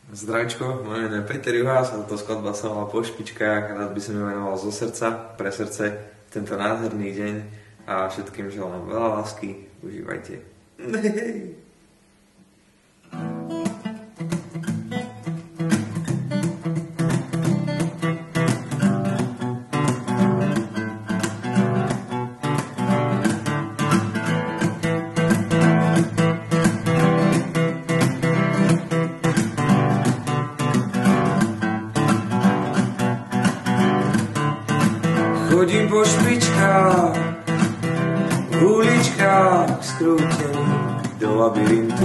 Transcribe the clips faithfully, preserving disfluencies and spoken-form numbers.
Zdravčko, moje meno je Peter Juhás a táto skladba sa volá Po špičkách. Rád by som ju venoval zo srdca, pre srdce, tento nádherný deň a všetkým želám veľa lásky. Užívajte. Chodím po špičkách, v uličkách skrútených do labyrintu.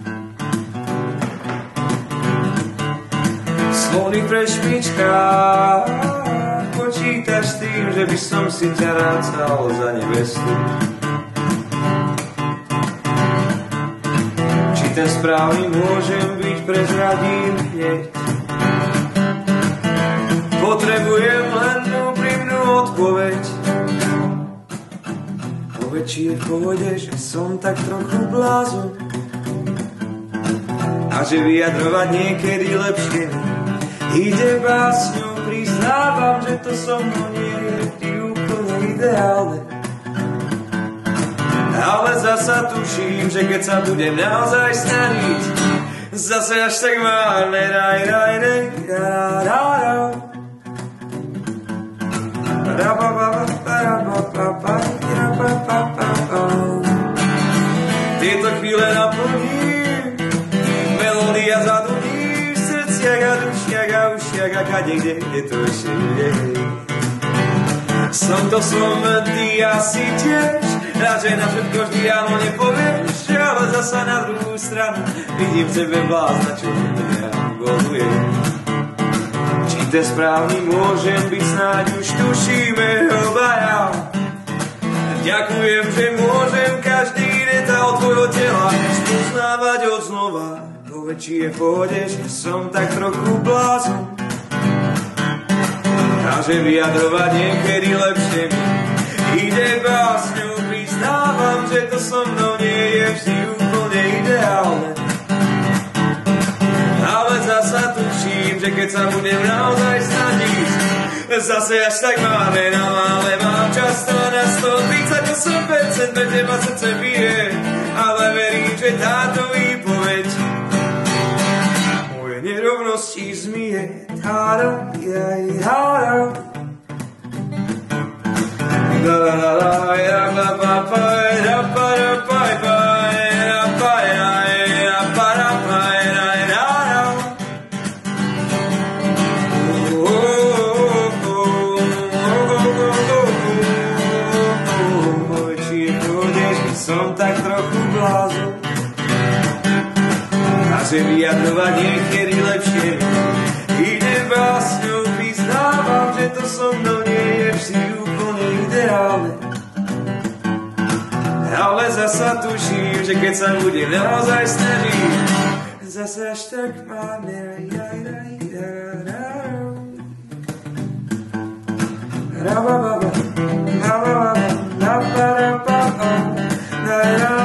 Slony pre špičkách, počítaš tým, že by som si ťa rácal za nevestu. Či ten správny môžem byť, prezradím hneď. Potrebujem len úprimnú odpoveď. Povedz, či je v pohode, že som tak trochu blázon a že vyjadrovať niekedy lepšie ide básňou. Priznávam, že to so mnou nie je vždy úplne ideálne, ale zasa tuším, že keď sa budem naozaj snažiť, zase až tak márne. Raj, raj, raj, raj, raj. Tieto chvíle naplním, melódia zaduní v srdciach a dušiach a ušiach a kadekde, kde to ešte je. Som to som ty asi tiež, radšej na všetko vždy áno nepovieš, ale zasa na druhú stranu vidím v tebe blázna, čo mňa boluje. Ten správny môžem byť, snáď už tušíme obaja. Ďakujem, že môžem každý detail tvojho tela spoznávať od znova. Povedz, či je v pohode, že som tak trochu blázon a že vyjadrovať niekedy lepšie mi ide básňou. Priznávam, že to so mnou nie je vždy úplne ideálne, ale zasa tuším, že keď sa budem naozaj snažiť, zase až tak máme na mále. Mám často na sto tridsať osem percent pre teba srdce bije, ale verím, že táto výpoveď moje nerovnosti zmije. Táro, jaj, táro. La la la la, ja la pa pa, ja pa ra pa pa, ja pa ja, ja pa ra pa ja. Som tak trochu blázon a že vyjadrovať niekedy lepšie ide básňou. Priznávam, že to so mnou nie je vždy úplne ideálne, ale zasa tuším, že keď sa budem naozaj snažiť, zase až tak máme. Ra-ba-ba-ba, ra-ba-ba-ba, ra-ba-ra-ba-ba.